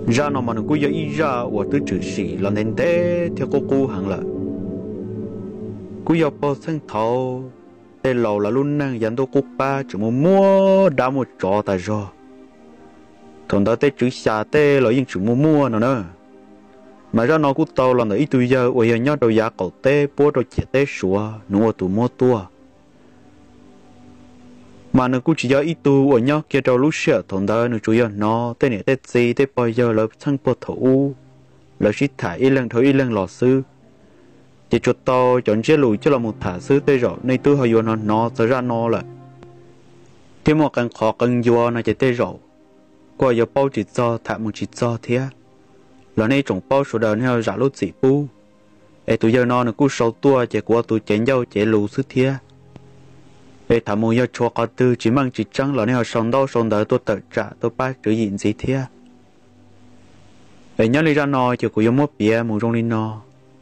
ra nó mà nó cũng ý ra và tôi chữ sĩ là nên thế theo cô hẳn là cũng yêu bao sinh thầu để lâu là luôn năng dẫn tôi cô ba chỉ muốn mua đã một trò tại rồi thằng đó tới chữ xa tới là những chỉ muốn mua nó nữa mà ra nó cũng tao là nó ít tuổi giờ ở nhà đầu giá cậu té bố đồ chết té sủa nó tụ mua tua mà nó cũng chỉ do ít tuổi ở nhà kia đầu lúc xưa thằng đó nó chủ yếu nó tới này tới gì tới bao giờ là sang bộ thủ là chỉ thải ít lần lò sư chỉ cho tao chọn chế lùi cho là một thả sư tới rồi nên tôi hơi vô nó sẽ ra nó lại thêm một càng khó càng vô nó chỉ tới rồi qua giờ bao chỉ cho thả một chỉ cho thế là nay trồng bao số đời theo giả lốt dị bu ấy tụi giờ nó cũng sâu tua chỉ qua tụi chén dâu chỉ lù sức thế ấy thả một giờ cho cả tư chỉ mang chỉ trắng là nay sống đời tôi tự trả tôi ba chữ gì gì thế ấy nhớ đi ra nó chỉ có giống một bia một trong linh nó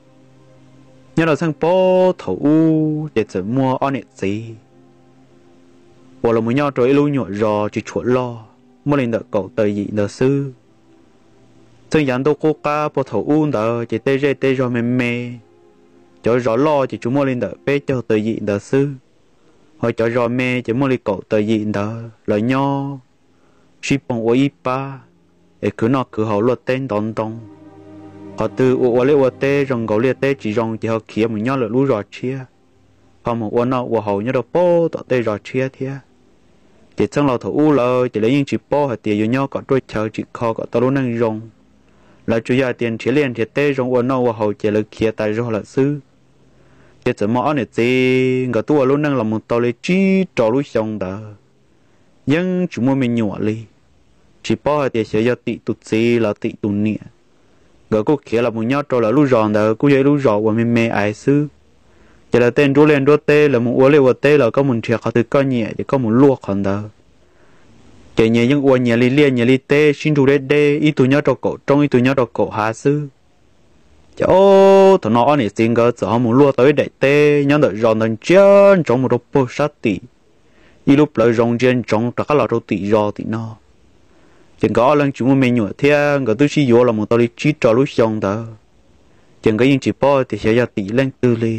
nhớ là sang bó thủ để tự mua on nét gì hoặc là một nhau rồi lưu nhọ rò chỉ chuột lo mua lên đợi cậu tới gì đợi sưซึ่งยันตัวกูกาพอถูอุ้นเดอจะเตะเตะรอเมจะรอล้อจะจุ่มลินเดอเป๊ะเจ้าตัวยีเดอซื้อหอยจะรอเมจะมัวลิเกาตัวยีเดอเลยย่อชิปงอวยป้าเอคือนอกคือเขาลวดเต้นตอนhọ từ uo lê uo tê rong gấu lê tê chỉ rong thì họ kia mình nhớ là lú rò chia họ một uo nọ uo hậu nhớ đâu po tọ tê rò chia thế chỉ trong lò thủ u lờ chỉ lấy những chỉ po hay tiền nhớ có đôi chờ chỉ kho có tao luôn năng rong là chủ yếu tiền chỉ liền chỉ tê rong uo nọ uo hậu chỉ là kia tại rò là sư chỉ chỉ mỏ này gì người tu luôn năng là một tao lấy chi trò lú xong đó nhưng chỉ mua mình nhọ li chỉ po hay tiền sẽ do tị tụt gì là tị tụt nhẹ người cô kia là một nhát trò là lú giòn đó cô dạy lú giòn và mình mê ai sư chỉ là tên rú lên rú tê là một uo lê uo tê là có một chuyện họ từ con nhẹ chỉ có một luộc còn đó chỉ nhẹ những uo nhẹ li tê xin rú đê ít tuổi nhát trò cổ trong ít tuổi nhát trò cổ hạ sư chứ ô thằng nó này xin cái giờ một luộc tới đại tê nhớ đợi giòn đằng chân trong một đôi bò sát tỉ ít lúc lại rong trên trong tất cả là đồ tỉ giò tỉ no chẳng có lần chúng mình nhủ theo người tôi chỉ vô là một tao đi chỉ trò lúc xong đó chẳng có những chỉ po thì sẽ ra tỷ lên tư li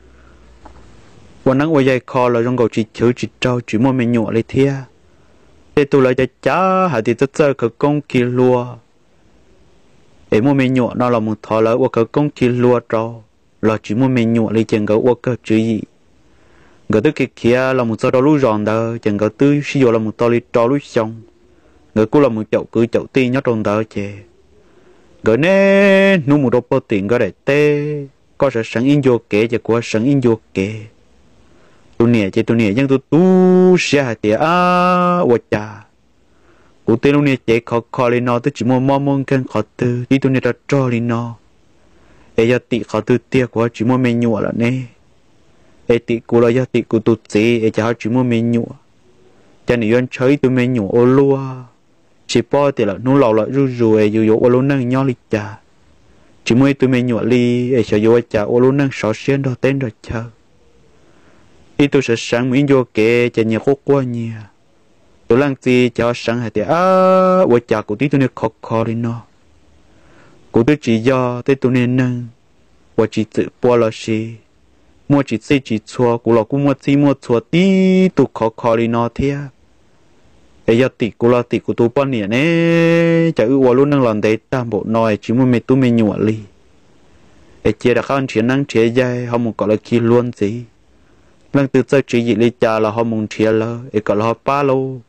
วันนั้นว่าใจคอเราจงกจิตเฉยจิตเจ้าจิตมัวไม่หยั่วเลยเทียแต่ตัวเราจะจ้าหาที่จะเจอเขากงกิลัวเอ็มัวไม่หยั่วนั่นเราหมดทอแล้วว่าเขากงกิลัวเราเราจิตมัวไม่หยั่วเลยจังก็ว่าเขาจีngười tôi kia là một số đó lú giòn đó chẳng có tôi sử dụng là một tao đi trò lú xong người cũng là một chậu ti nhớ trong đó chè người nè nu một đôi bao tiền có để tê có sẽ sẵn in vô kệ chỉ có sẵn in vô kệ tôi nè nhưng tôi tu sẽ hạt tiền vợ cha cụ tên lúc nè chạy khó lên nó tôi chỉ mong khen khó tư đi tôi nè đã cho lên nó ấy giờ tị khó tư tia quá chỉ muốn mình nhua là nè ấy tị cụ là giờ tị cụ tụt gì ấy cha chỉ muốn mình nhua cha này dân chơi tôi mình nhua ô lua chỉ po thì là nó lò lại rồi dù ô lô năng nhau lịch cha chỉ mới tôi mình nhọ li để cho vô cha ô lô năng sợ xuyên đó tên rồi chờ ít tôi sẽ sáng miếng vô kệ cha nhà khóc quá nhiều tôi làm gì cho sáng hay thì vô cha của tí tôi nên khó đi nó của tôi chỉ do tới tôi nên nâng và chỉ tự po là gì mua chỉ xây chỉ chua của là cũng mua chua tí tôi khó đi nó thế ấy giờ tị của tôi bao nhiêu nè chả ưu luôn năng làm đấy tam bộ nói chỉ muốn tôi mình nhụa li ấy chia đã khăn chuyện năng chia dài họ muốn gọi là kia luôn gì năng từ giờ chỉ gì li cha là họ muốn chia là ấy gọi là họ ba lô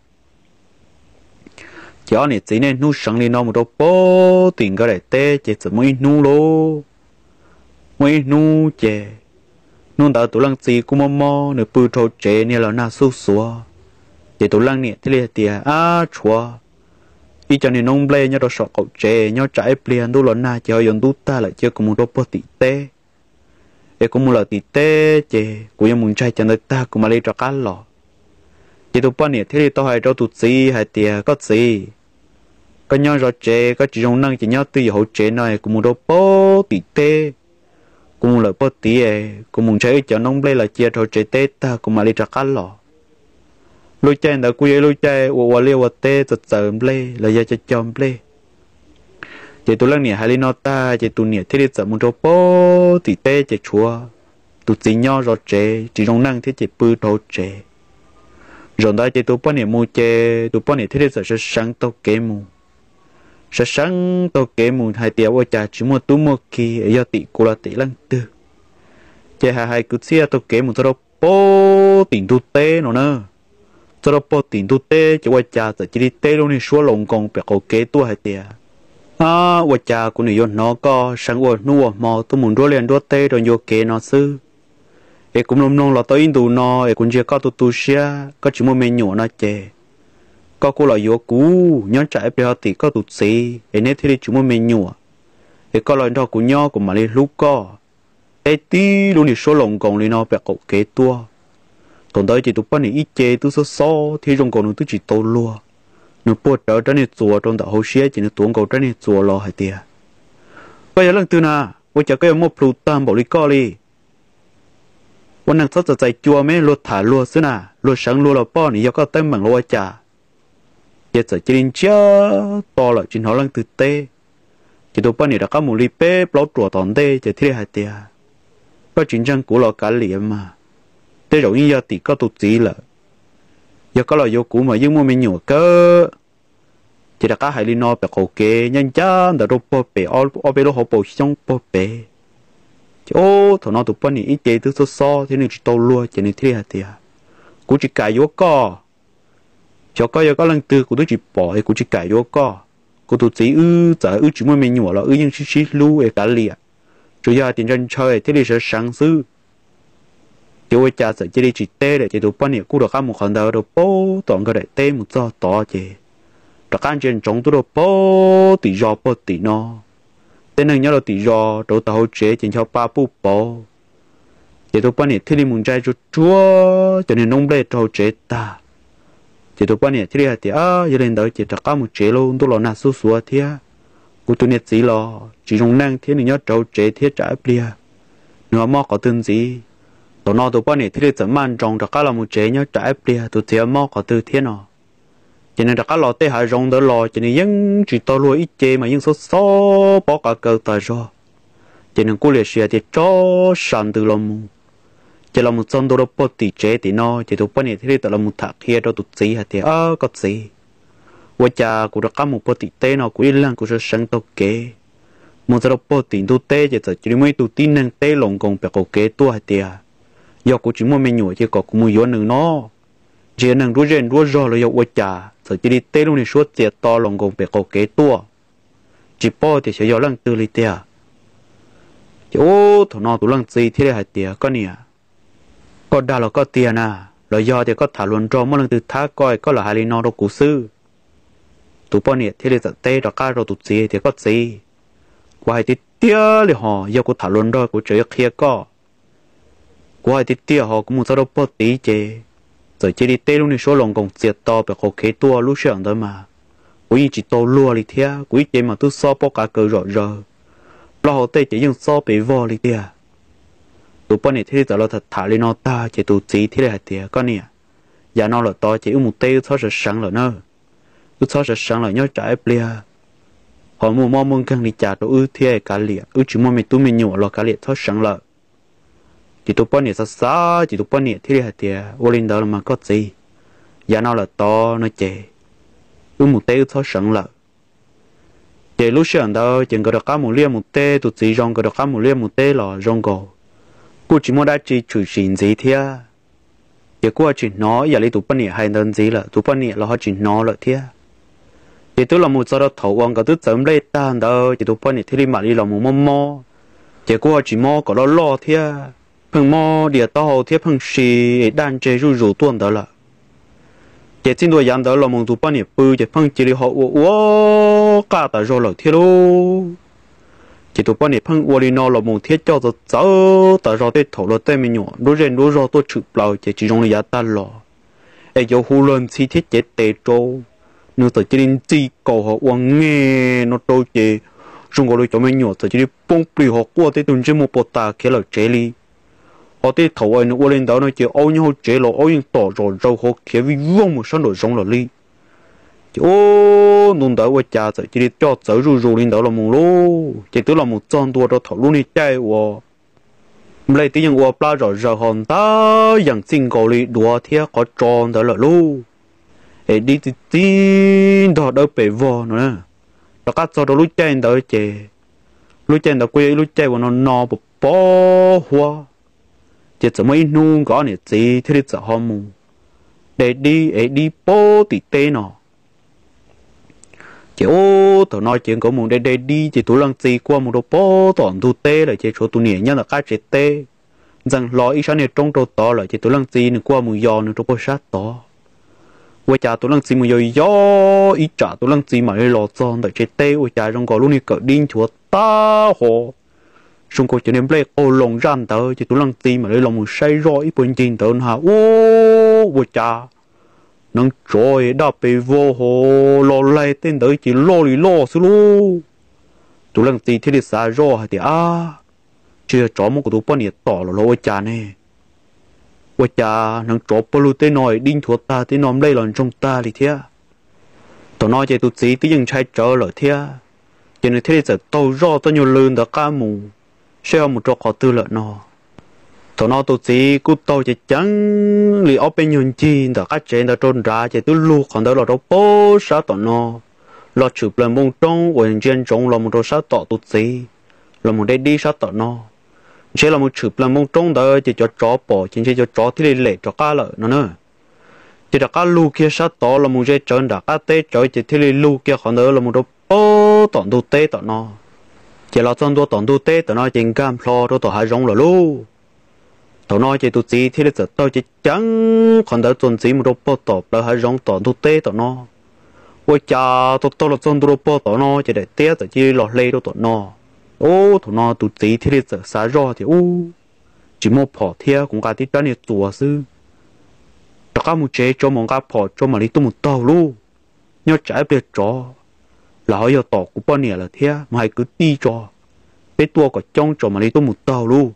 cho này chỉ nên nuôi sống li nó một đôi bố tiền cái này tê chỉ chỉ mới nuôi lô mới nuôi chè nuôi tạo tụi lăng gì cũng mò nửa bự trâu chè này là na su xua để tụi lăng nè thì liền chúa ý cho nên nông ble nhớ đồ sọ cậu trẻ nhớ trái ble tu lớn na chơi yon tu ta lại chơi cùng một đôi bò tỉ tê để cùng một là tỉ tê chơi cũng như muốn chơi cho người ta cùng mà lấy cho cá lò để tụi bọn nè thì tao hay cho tụi gì hay tiề có gì có nhớ rồi chơi có chỉ dùng năng chỉ nhớ từ hậu chơi này cùng một đôi bò tỉ tê cùng một là bò tỉ cùng muốn chơi cho nông ble là chơi rồi chơi tê ta cùng mà lấy cho cá lò lôi chơi đã quy lôi chơi uo liêu tê từ từ ble là do cho chom ble chỉ tụ lăng nè hai lên nó ta chỉ tụ nè thế đi chợ muốn cho bố thì tê chỉ chúa tụ chỉ nhau rồi chế chỉ trong năng thế chỉ bự đầu chế rồi đó chỉ tụ bao nè mua chế tụ bao nè thế đi chợ sẽ sáng tao kế mù sẽ sáng tao kế mù hai tiệm ở nhà chỉ mua tú mua kia ở tỷ cô là tỷ lăng tư chế hai cứ xe tao kế mù tao bố tiền tu tê nó nè cho nó bố tiền tu tê chỉ qua cha chỉ đi tê luôn đi xuống lồng con bẹt cổ kế tua hai tiệm qua cha của người nó có sáng qua nua mò tôi muốn đua liền đua tê rồi vô kế nó sư em cũng nông nông là tôi in tù nó em cũng chưa có tu xia có chỉ mua menu nó chè có cô là vô cú nhớ chạy bây giờ thì có tụt xì em nên thì chỉ mua menu em có lời đó của nhau của mà đi lúc có em tí luôn đi số lồng còn đi nó bẹt cổ kế tua còn tới chỉ tụt bắt này ít chè tụt số thì trong còn nó tụt chỉ tô lúa nó bớt trở trên này chùa trong đạo hậu xía chỉ nó tuôn cầu trên này chùa lo hay tiệt bây giờ lần từ nào bây giờ cái một plu tam bảo lý co điวันนั้นเขาจะใจจัวไม่ลดถ่ายลวดซินะลวดสังลวดเราป้อนนี่ยังก็เต็มเหมือนลวดจ่าเดี๋ยวจะจินเจ้าต่อละจินเขาลังตื่นเต้จะดูป้อนนี่เราก็มูลีเป้ปลดตัวตอนเต้จะที่หายเตียก็จินจังกูเราการเหลี่ยมมาเต้เรายิ่งยาติก็ตุจีละยังก็เราโยกูมายิ่งมัวไม่หนัวก็จะได้ก็หายลีนอแบบโอเคยังจ้าแต่เราปอเป๋เอาไปเราหัวโปช่องปอเป๋ô thằng nó tụi bọn này ít chế từ so thế nên chỉ tàu lúa cho nên thế hả tiệt cú chỉ cài vô co cho coi giờ có lần từ cú tôi chỉ bỏ cú chỉ cài vô co cú tụi chỉ giờ chỉ muốn mình nhổ là nhưng chỉ lưu cả liền chủ yếu tiền chân chơi thế thì sẽ sáng sư cho ai cha sẽ chỉ chỉ tê để chỉ tụi bọn này cú được ăn một phần đầu được bố toàn cái để tê một cho to chứ đặc ăn trên trống tụi được bố tỷ do bố tỷ nó tên này nhớ là tỷ do đầu tàu chế trên cho ba búp bò chỉ tụi bạn này thì muốn trai cho chúa cho nên nông bê tàu chế ta chỉ tụi bạn này thì giờ lên đó chỉ tất cả một chế luôn tôi lo nát số số thế của tụi này chỉ lo chỉ dùng năng thế này nhớ tàu chế thế trả bia nữa mà có tên gì tụi nó tụi bạn này thì giờ man trong tất cả là một chế nhớ trả bia tụi thế mà có từ thế nào cho nên các lò tê hải rong đỡ lò cho nên những chỉ to lúa ít chê mà những số bỏ cả cờ tài rồi cho nên cô liệt sĩ thì cho sàn từ lòng chỉ là một chân đồ bớt tỷ chế thì nó chỉ tụi bạn này thì tự là một thạc kia cho tụi gì hả thì có gì vợ cha cũng đã có một bớt tỷ tê nó cũng yên lặng cũng sẽ sáng tao kế một giờ bớt tỷ tụi tê chỉ mấy tụi tin năng tê lòng còn phải có kế tua hả thì giờ cũng chỉ mua menu chỉ có cũng mua vô nữa nó chỉ năng rú rèn rú rò là yêu vợ cha giờ chỉ đi tê luôn đi suốt tiệt to lòng gồng phải có kế tua chỉ bỏ thì sẽ do lăng tư li tiệt chỉ ô thằng nó tụi lăng gì thế này tiệt có nè có đa là có tiền à là do thì có thả luôn cho mỗi lần từ thả coi có là hai lý nó đâu cú sư tụi bọn nè thế này giờ tê đó cá rồi tụi gì thì có gì quay thì tia thì họ do có thả luôn rồi của trời kia có quay thì tia họ cũng muốn sao đâu bỏ tí chứ giờ chỉ đi tê luôn đi số lòng còn tiệt to phải có kế tua lúc sáng đó mà quý chỉ to lúa đi theo quý chỉ mà tôi so bỏ cả cờ rõ rồi lo họ tê chỉ dùng so bị vò đi theo tụi bọn này thì giờ lo thật thả lên nó ta chỉ tụi chỉ thế này thì con nè giờ nó là to chỉ một tê thoát sẽ sáng rồi nữa cứ thoát sẽ sáng rồi nhớ trái bia họ mua mong cần đi trả đồ thế cả liệt chỉ mua mình tụi mình nhổ lo cả liệt thoát sáng rồi chỉ tụi bọn này xa chỉ tụi bọn này thế này thì vô linh đó mà có gì giờ nó là to nó chè một tê thoát sáng rồi chè lúc sáng đó chừng có được cá một lia một tê tụi chỉ rong có được cá một lia một tê là rong gò cô chỉ muốn đã chỉ chủ xin gì thế giờ cô chỉ nói giờ lấy tụi bọn này hay đơn gì là tụi bọn này là họ chỉ nói là thế thì tôi là một giờ đó thầu ông có tôi sớm lấy tan đó thì tụi bọn này thì mà đi là một mò giờ cô chỉ mò có lo thế phần mò địa tao thế phần xì đan chơi rủ tuôn đó là giờ xin đuổi dàn đó là một tụi bọn này bự giờ phần chỉ đi họ ô cả tại rồi là thế luôn chỉ tụi bọn này phần Walino là một thiết cho tôi tại rồi tôi thầu là tôi mình nhỏ đối rồi tôi chụp lại chỉ dùng là giá tan lò ai cho hu lên chi thiết chế tệ trâu nếu tôi chỉ đến chi cầu họ uống nghe nó trâu chế dùng gọi cho mình nhỏ tôi chỉ đi bông bì họ qua tới tuần chỉ một bộ ta kia là chế li họ tới thầu anh qua lên đó nó chỉ âu nhau chế là âu những tỏ rồi họ kia vì vong một số nội dung là li chỉ ô nôn đỡ qua cha rồi chỉ đi cho chở ru lên đỡ là mùng lô chỉ tức là một chân tua đó thọ luôn đi chạy ô lấy tiếng ô pla rồi giờ hòn ta yang xin cầu đi đùa thiệt có tròn đỡ là lô ấy đi tin đó đỡ bể vò nữa đó các cho đó lúc chạy đỡ chè lúc chạy đỡ quê lúc chạy vào nó bỏ hoa chỉ chỉ mấy nung có này gì thì chỉ họ mù để đi ấy đi bố thì tê nó chỉ ô tao nói chuyện của mùng để đi chỉ tụi lăng gì qua một đồ bố toàn tu tê là chỉ số tụi nhỉ nhân là cái chết tê rằng lo ít sáng này trong đồ to là chỉ tụi lăng gì nữa qua mùng giò nữa trong bố sát to qua trả tụi lăng gì mùng giò ít trả tụi lăng gì mà đi lo tròn tại chết tê qua trả trong có lúc này cỡ điên chúa ta hồ xung quanh cho nên bây ô lồng ran tớ chỉ tụi lăng gì mà đi lòng một say rồi bên trên tớ hả ô qua trả nâng trôi đáp bề vô hồ lo lại tên tới chỉ lo lì lo xíu lu tụi lần gì thế thì xa rõ thì chưa chó một tụi bọn nhiệt tỏ là lo cha này cha nâng chó bao lu tên nói đinh thuộc ta tên nóm đây lần trong ta thì thế tụi nói chạy tụi gì tự nhiên chạy trở lại thế cho nên thế thì giờ tao rõ tao nhiều lương đã cá mù sẽ một chỗ khó tư lợi nó tụi nó tụi gì cũng tao chỉ chẳng li ở bên nhung chi đã các chuyện đã trôn ra chỉ tụi lu còn đó là đâu bố sát tụi nó lo chụp lên mông trong quần trên trong là một đồ sát tụi gì là một đi sát tụi nó chỉ là một chụp lên mông trong đó chỉ cho chó bỏ chỉ cho chó thì lệ cho cá lợn nó nữa chỉ là cá lu kia sát tụi là một dây trơn đã cá tê chơi chỉ thì lu kia còn đó là một đồ bố tụi tê tụi nó chỉ là trong tụi tê tụi nó chỉ cam lo đó tụi hai rong là lu tao nói chỉ tụi gì thì là tao chỉ chẳng còn đỡ tuần gì một đồ bò tọp là hai rong tọt tụi tê tao nó ôi cha tao là trong đồ bò tao nó chỉ để té tao chỉ lọt lê đồ tao nó ô tao nó tụi gì thì là xả rõ thì chỉ một phỏ thia cũng cả tí trái này chùa sư tất cả một chế cho mong cả phỏ cho mà đi tụi một tàu luôn nhớ trái biệt cho là họ giờ tỏ của bọn này là thia mà hay cứ đi cho cái tua của trong cho mà đi tụi một tàu luôn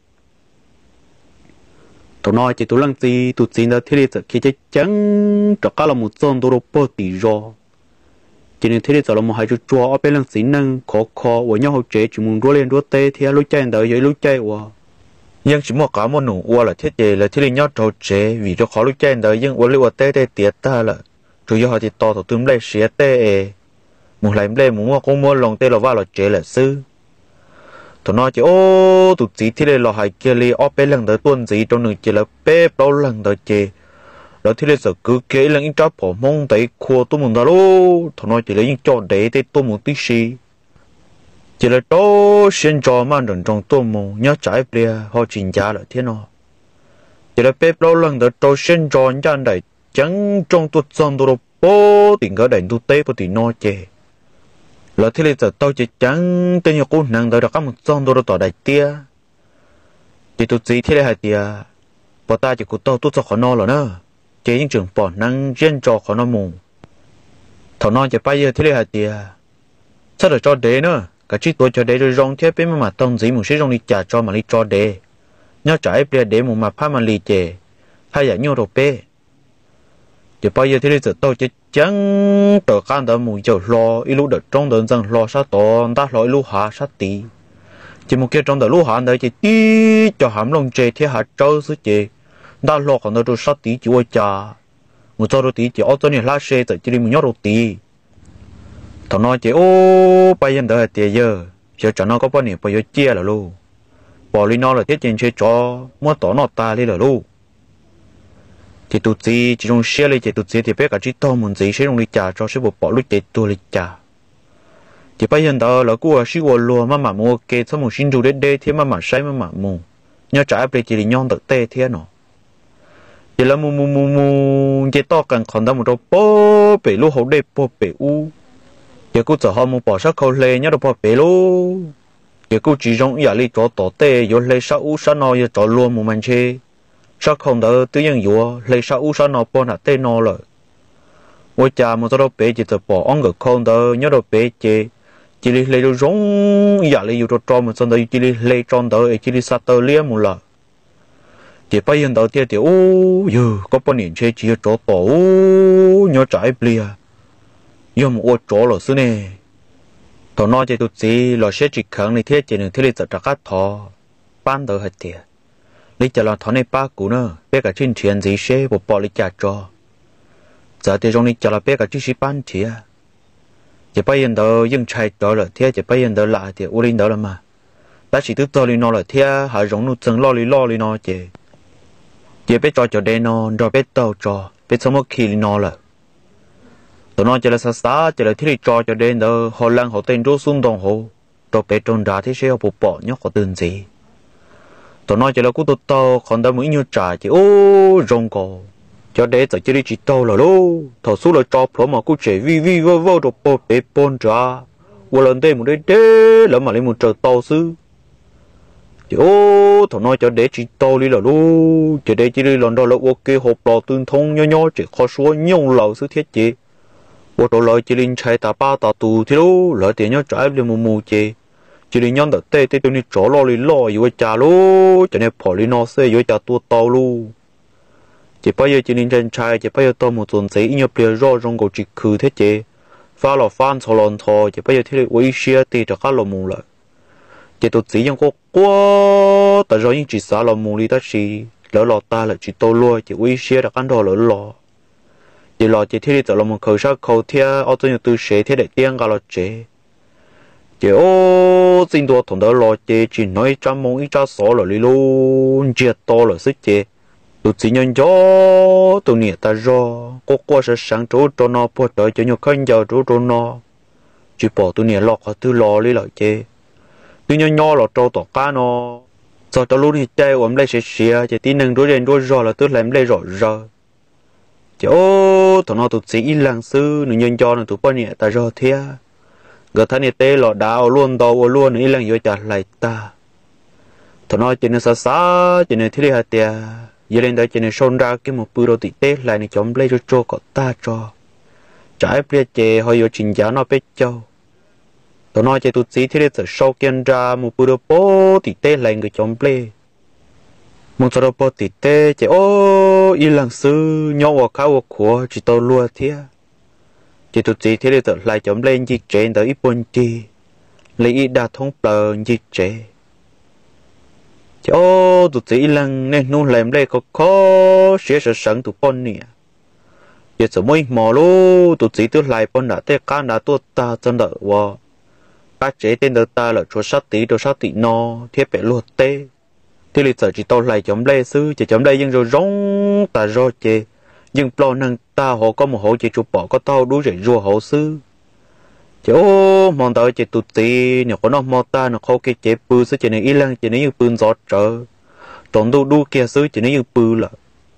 tụi nói chỉ tụi lăng gì tụi gì đó thế thì khi chơi chẳng tất cả là một dân đồ bơ tỉ rõ cho nên thế thì là một hai chú chua ở bên lăng gì năng khó với nhau hậu chế chỉ muốn đua lên đua tê thì lúc chơi đợi với lúc chơi wa nhưng chỉ một cả một nụ wa là thiết chế là thế thì nhau trâu chế vì cho khó lúc chơi đợi nhưng wa lưu tê tê tiệt ta là chủ yếu họ thì to tụi tụm lấy xía tê một lại lấy muốn cũng mua lòng tê là va là chế là sư tụi nó chỉ tụi gì thì là hai kia li ở bên lần đầu tuần gì trong nửa chỉ là bé bao lần đầu chỉ đó thì là sợ cứ kể là những cháu bỏ mông tới khua tôi muốn đó luôn tụi nó chỉ là những trò để tôi muốn tí xí chỉ là đó xin cho mà đừng trong tôi muốn nhớ trái bia họ chỉnh giá lại thế nào chỉ là bé bao lần đầu tôi xin cho những anh này chẳng trong tôi xong tôi bố tiền cái đèn tôi tế của tiền nó chè là thế này giờ tôi chỉ chẳng tên nhiều cô nàng đợi được các một son đồ tỏ đại tia chỉ tụt gì thế này hả tia bỏ ta chỉ của tôi cho khó no rồi nữa chỉ những trường bỏ năng riêng cho khó no mù thằng non chỉ bây giờ thế này hả tia sao được cho đế nữa cả chiếc tôi cho đế rồi rong thế bên mà tông gì một số rong đi trả cho mà đi cho đế nhớ trái bia đế một mà phá mà lì chè hay là nhiều đồ bê chỉ bây giờ thế này giờ tôi chỉ chẳng tờ can đó mùi dầu lo ít lúc được trong đơn rằng lo sát to ta lo lúc hạ sát tí chỉ một kia trong đời lúc hạ đấy chỉ tí cho hàm lòng chè thế hạ trâu sức chè ta lo còn đâu sát tí chỉ ôi cha một cho tí chỉ ở chỗ này lá xe tới chỉ đi một nhót đồ tí thằng nói chỉ bây giờ đợi tiền giờ giờ cho nó có bao nhiêu bây giờ chia là luôn bỏ đi nó là tiết tiền chơi cho mua tỏ nó ta đi là luôn thì tụi gì chỉ trong xe lấy chỉ tụi gì thì biết cả chỉ to muốn gì sẽ trong đi trả cho sẽ bộ bỏ lúc để tôi đi trả thì bây giờ đó là cô sĩ quân luôn mà mua cái xong một xin chủ đến thì mà sai mà mua nhớ trả về chỉ đi nhon tự tê thế nó chỉ là mua chỉ to cần còn đâu một đâu bố bể lúc hậu đây bố bể u giờ cô họ mua bỏ sắc khâu lê nhớ đâu bỏ bể luôn giờ cô chỉ trong nhà đi cho tỏ tê rồi lấy sao u sao nó giờ cho luôn một mình chơi sao không đỡ tự nhiên vừa lấy sao u sao nó bỏ nát tên nó rồi ôi cha một số bé chỉ tập bỏ ông ngực không đỡ nhớ đâu bé chỉ lấy đồ giống giả lấy đồ cho một số đỡ chỉ lấy tròn đỡ chỉ sát tơ liếm một lần chỉ bây giờ đầu tiên thì giờ có bao nhiêu chơi chỉ cho tổ nhớ trái bia yêu một ô chỗ là xứ này thọ nói cho tụi chị là sẽ chỉ khẳng này thiết chỉ nên thiết lập các thọ ban đầu hết tiệt lý cho là thọ này ba cũ nữa biết cả trên chuyện gì sẽ bộ bỏ lý trả cho giờ thì trong lý cho là biết cả chỉ ban thiệt chỉ bây giờ đó nhưng chạy đó là thiết chỉ bây giờ đó lại thì u linh đó là mà ta chỉ tức to lý nó là thiết hà giống nó chân lo lý nó chỉ biết cho đen nó rồi biết tàu cho biết xong một khi lý nó là tụi nó chỉ là xa chỉ là thiết cho đen đó họ lăng họ tên rú xuống đồng hồ rồi biết trong ra thì sẽ họ bộ bỏ nhóc họ từng gì tụi nó chỉ là cú tàu còn đâu mới như trả chỉ rong cổ cho để giờ chỉ đi chỉ tàu là luôn thầu số là cho phở mà cú trẻ vi vơ rồi bộ bé bôn trả một lần đây một đế là mà lấy một trời tàu sư thì thầu nói cho để chỉ tàu đi là luôn chỉ để chỉ đi lần đó là ok hộp lò tương thông nhỏ chỉ khó số nhông lầu sư thiết chế bộ đồ lợi chỉ linh chạy ta ba ta tù thì luôn lợi tiền nhớ trái lên mù chế chỉ linh nhon đợt tê tôi đi chỗ lo yêu cha luôn cho nên bỏ đi nó xe yêu cha tua tàu luôn chỉ bây giờ chỉ linh trên chạy chỉ bây giờ tôi một tuần giấy nhớ bia rõ trong cổ chỉ khử thế chế pha lò phan thò lòn thò chỉ bây giờ thế uy xia thì cho các lò mù lại chỉ tôi chỉ những có quá tại rồi những chỉ xả lò mù đi ta chỉ lỡ lò ta là chỉ tôi luôn chỉ uy xia đã ăn đồ lỡ lò chỉ lò chỉ thế thì lò một khẩu sắc khẩu thia ở tôi từ sẽ thế để tiếng cả lò chế chỉ xin tôi thằng đó lò chế chỉ nói trăm mong ít trăm số là đi luôn chia to là sức chế tụi chỉ nhân gió tụi nè ta do có qua sẽ sáng chỗ cho nó bỏ đợi cho nhiều khăn giờ chỗ cho nó chỉ bỏ tụi nè lọt họ tư lò đi lại chế tụi nhân nho là trâu tỏ cá nó sau đó lúc thì chơi ôm lấy sẽ chỉ tin nâng đối lên đối rõ là tôi làm lấy rõ chỉ thằng nó tụi chỉ lăng sư nửa nhân cho nó tụi bao nè ta do thế người ta nè tê lọ đào luôn tàu luôn ý lăng vô trả lại ta thằng nó chỉ nên xa chỉ nên thế hạt tiệt giờ lên đây chỉ nên xôn ra cái một bữa đầu tị tê lại này chống lấy cho có ta cho trái bia chè hơi vô trình giá nó biết châu thằng nó chỉ tụt chỉ thế để sau kiên ra một bữa đầu bố tị tê lại người chống lấy một số bố tị tê chỉ ý lăng sư nhau ở khá ở khổ chỉ tao lùa thế chỉ tụt chỉ thế để lại chống lên dịch trên tới ít buồn chi lấy ít đạt thông bờ dịch chế tụt chỉ lăng nên nuôi làm đây có khó sẽ sẵn tụt con nè giờ số mấy mò lô tụt chỉ tụt lại con đã té can đã tuột ta chân đỡ wa các chế tên đỡ ta là cho sát tí no thiết bể luộc tê thì lịch sử chỉ tao lại chống đây sư chỉ chống đây nhưng rồi rong ta rồi chê nhưng plo năng ta họ có một hộ chỉ chụp bỏ có tao đu rẻ rùa hậu sư chứ mong tao chỉ tụt tí nếu có nó mò ta nó không cái chế bự sư chỉ nên ý lăng chỉ nên như bự giọt trở tổng đu kia sư chỉ nên như bự là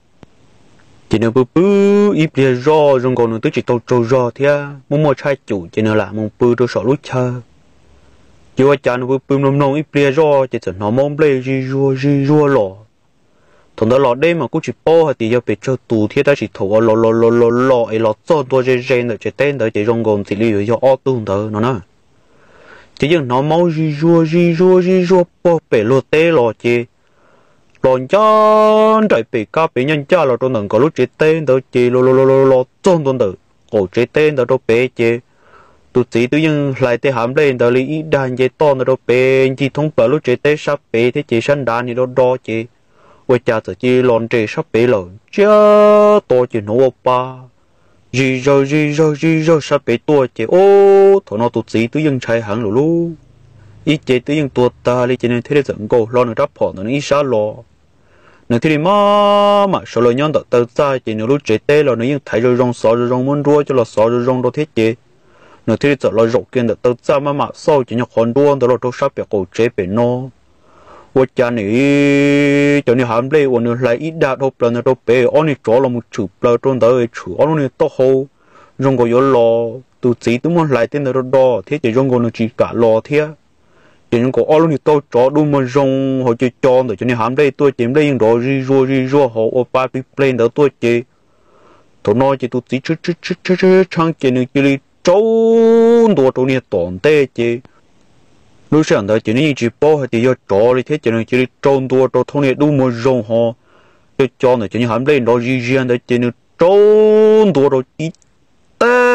chỉ nên bự ít bia ro rồi còn nữa tôi chỉ tao trâu ro thế muốn mua chai chủ chỉ nên là muốn bự tôi sợ lúc chơi chứ ở cha nó bự nông ít bia ro chỉ sợ nó mong bê ri rùa lò thằng đó lọt đây mà cũng chỉ bỏ thì giờ bị cho tù thiết ta chỉ thua lọ ấy lọt cho tôi dễ rồi chỉ tên đó chỉ rong gồm thì lý do ô tô đó nó nè chỉ nhưng nó máu ri rua bỏ bể lọt tê lọt chỉ lọt cho trời bị cá bị nhân cha lọt trong đằng có lúc chỉ tên đó chỉ lọ trong tuần đó cổ chỉ tên đó đâu bể chỉ tụi chỉ tự nhiên lại tê hàm lên đó lý đàn chỉ to đó đâu bể chỉ thông bảo lúc chỉ tê sắp bể thế chỉ sân đàn thì đó chỉ quay cha tự chỉ lon trề sắp bể rồi chứ tôi chỉ nấu ba gì rồi sắp bể tôi chỉ thằng nó tụt gì tự nhiên chạy hẳn rồi luôn ít chế tự nhiên tuột ta đi cho nên thế để dẫn cô lo nó đắp họ nó ít xa lo nó thì mà số lời nhon tự ra chỉ nó lúc chế tê là nó nhưng thấy rồi rong sọ rồi rong muốn đua cho là sọ rồi rong đâu thiết chế nó thì giờ lo rộng kiên tự ra mà sau chỉ nhóc con đua đó là đâu sắp bể cổ chế bể nó我家里叫你喊来，我那来一大头不那都白，俺你做了么吃不了，种到一吃，俺那多好，用个有老，都自都么来点那都多，贴就用个那只cả老贴，就用个俺那多做都么用，好就做的，叫你喊来多点来用多日做好，我把比 plan 的多些，头那就都自吃，唱见那这里周多周年当代些。lúc sáng đó chỉ nên chỉ bỏ thì do cho đi thế cho nên chỉ trôn tua trôn thông này đúng một rong ho cho này chỉ nên hàm lên đó riêng đó chỉ nên trôn tua rồi chỉ té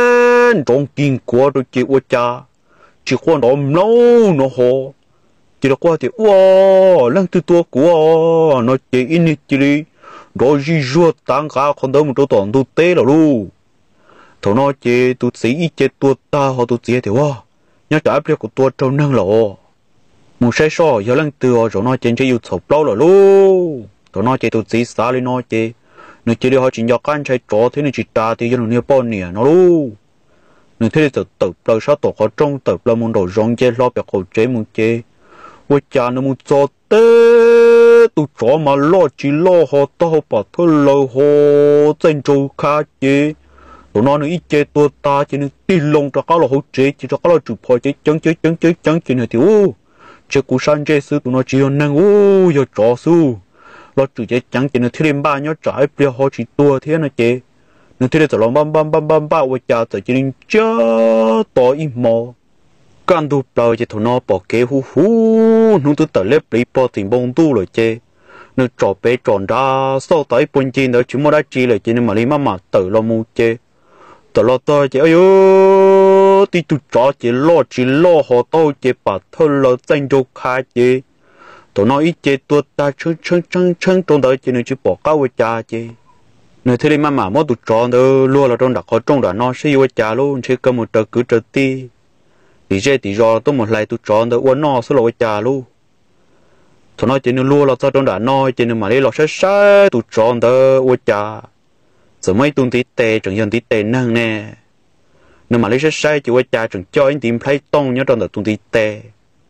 trong kinh qua rồi chị qua cha chỉ qua nó hồ chỉ là qua thì lần thứ tua của nó chỉ in chỉ đi rồi gì ruột tăng cả con đâu một chỗ toàn tu tê rồi luôn thằng nó chỉ tu sĩ chỉ tua ta họ tu chỉ thì nhớ trả việc của tua trâu năng lộ một sai so giờ lần từ rồi nó chỉ yêu sụp lâu rồi luôn thằng nó chỉ tu sĩ xả lên nó chỉ nếu chỉ để họ chỉ nhắc ăn trái chó thế nên chỉ ta thì dân nhiều bao nhiêu nó luôn nếu thế thì tập là sao tổ họ trong tập là muốn đồ rong chơi lo bẹt khẩu chế muốn chơi với cha nó muốn cho tê tụ chó mà lo chỉ lo họ tao bảo thôi lâu họ tranh châu khá chế tụi nó ít chơi tua ta chỉ nên tin lông cho các là hỗ chế chỉ cho các là chụp phơi chấn chỉ này thì chơi cú san chơi sư tụi nó chỉ năng giờ chó sư lo chủ chế chẳng chỉ nên thêm ba nhớ trái bây họ chỉ tua thế này chế nên thế là lòng băm với cha tự chỉ nên chớ tỏ im mò can tu bao chỉ tụi nó bỏ kế hú nung tu tự lép bị bỏ tiền bông tu rồi chế nên trò bé tròn ra sau tới bốn chín đó chúng đã chi lại chế nên mà đi mà tự lo mua chế tự lo tôi chế ơi tí tu trò chế lo họ tôi chế bà thơ lo tranh cho khai chế tụi nó ít chế tuột ta chân trong đó chế nên chỉ bỏ cao với cha chế nơi thế mà mỗi tụi trò đó luôn là trong đặc họ trong đó nó sẽ với cha luôn chỉ có một trò cứ trò ti thì chế thì do tôi một lại tụi trò đó uốn nó sẽ là với cha luôn tụi nó chế nên luôn là trong đó nó chế nên mà đi lo sai tụi trò đó với cha giờ mấy tuần tí tệ chẳng dần tí tệ năng nè nên mà lấy sai chỉ với cha chẳng cho anh tìm thấy tông nhớ trong đó tuần tí tệ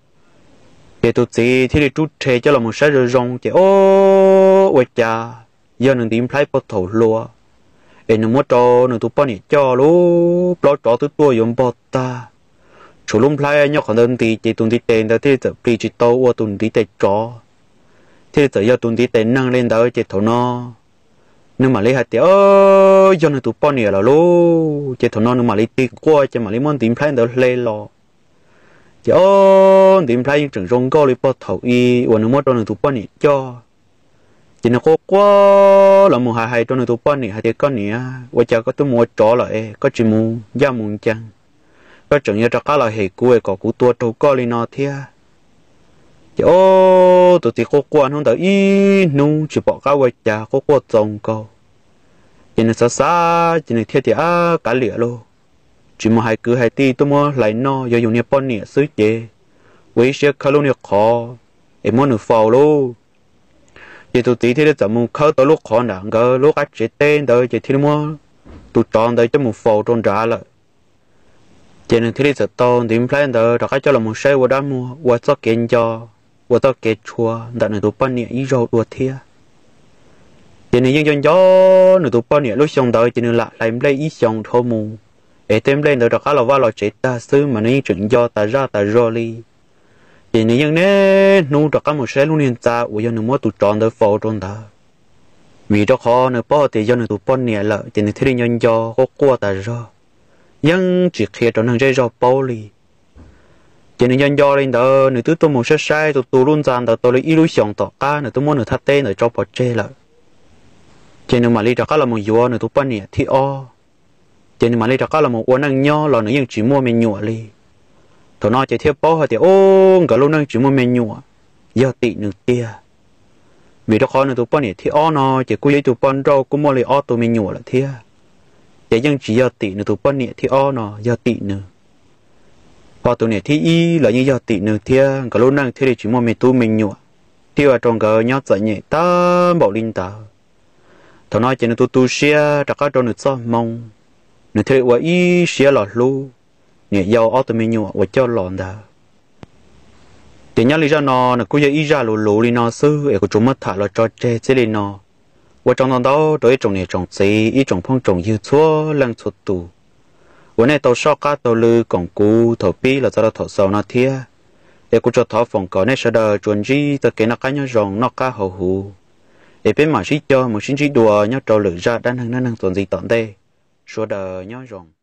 để tụi chị thì đi chút thế cho là một sai rồi rong chỉ với cha giờ nên tìm thấy bắt đầu lúa em nó muốn cho nên tụi bọn cho luôn lo cho tụi tôi dùng bọt ta chủ luôn thấy nhóc còn đơn thì chỉ tuần tí tệ đó thì giờ đi chỉ tao qua tuần tí tệ cho thì giờ tuần tí tệ năng lên đó chỉ thầu nó nhưng mà lấy hạt tiêu cho nên tụi bọn này là lố chỉ thằng nó nhưng mà lấy tiền qua cho mà lấy món tìm thấy được lên lo chỉ tìm thấy những trường rong go lấy bắt thầu y và nó mất cho nên tụi bọn này cho chỉ nó có quá là một hai cho nên tụi bọn này hai cái con này và chờ có tôi mua chó lại có chỉ mua da mua chăng có trường như cho cá là hệ cuối có cú tua trâu co lên nó thia chỉ tụi thì có quan không tới y nu chỉ bỏ cá quay chả có qua trồng câu chỉ nên xa chỉ nên thiết thì cả lửa luôn chỉ mà hai cứ hai ti tôi mua lại no giờ dùng nhiều bọn nhẹ xứ chế với xe khá luôn nhiều khó em muốn được phao luôn chỉ tụi tí thì để chậm một khâu tới lúc khó nặng cơ lúc ác chế tên tới chỉ thì mua tụi tròn tới cho một phao tròn trả lại chỉ nên thì để to tìm plan tới đặt cái cho là một xe qua đám mua qua cho kiện cho và tao kể chua đã nửa tụ bao nhiêu ý rồi đùa thia chỉ nên dân gió nửa tụ bao nhiêu lúc xong đời chỉ nên lại lấy ý xong thô mù để thêm lên được khá là va lò chết ta xứ mà nên chuyện do ta ra li chỉ nên dân nè nu được cả một xe luôn hiện ta của dân nửa mua tụ tròn tới phô trong ta vì đó khó nửa bao thì dân nửa tụ bao nhiêu lợi chỉ nên thấy dân gió có qua ta ra dân chỉ khi trong năng dây ra bao li chỉ nên dân do lên đó nếu tôi muốn sai tôi luôn dàn đó tôi lấy ý xong tỏ cá nếu tôi muốn thắt tên ở cho bỏ chê lại chỉ nên mà đi cho cá là một vua nếu tôi bán nhẹ thì chỉ nên mà đi cho cá là một uốn năng nho là nếu chỉ mua mình nhựa đi tôi nói chỉ theo bao hay thì cả luôn năng chỉ mua mình nhựa giờ tị nửa tia vì đó khó nếu tôi bán nhẹ thì nó chỉ cố giấy tôi bán rau cũng mua lấy tôi mình nhựa là thế chỉ dân chỉ giờ tị nếu tôi bán nhẹ thì nó giờ tị nữa họ tụi này thì y là như giờ tị nửa thia cả lúc năng thế thì chỉ mua mình tu mình nhựa thì ở trong cái nhót dậy nhẹ ta bảo linh ta thằng nói chỉ là tu xe đặt cái trong nửa sao mong nửa thế và y xe lọt lu nhẹ giàu ở tụi mình nhựa và cho lọt ta thì nhớ lý do nó là cứ giờ y ra lù đi nó sư của chúng mất thả là cho che chế đi nó và trong đó đối trong này trồng gì y trồng phong trồng dưa chúa lăng chuột tù bữa nay tàu sọ cá tàu lư còn cú thầu pi là do thầu sầu nó thia để cú cho thầu phòng cỏ này sẽ đợi chuẩn gì từ cái nó cá nhau rồng nó cá hậu hù để bên mà xí cho một xin chỉ đùa nhau trâu lử ra đang tuần gì tận đây số đờ nhau rồng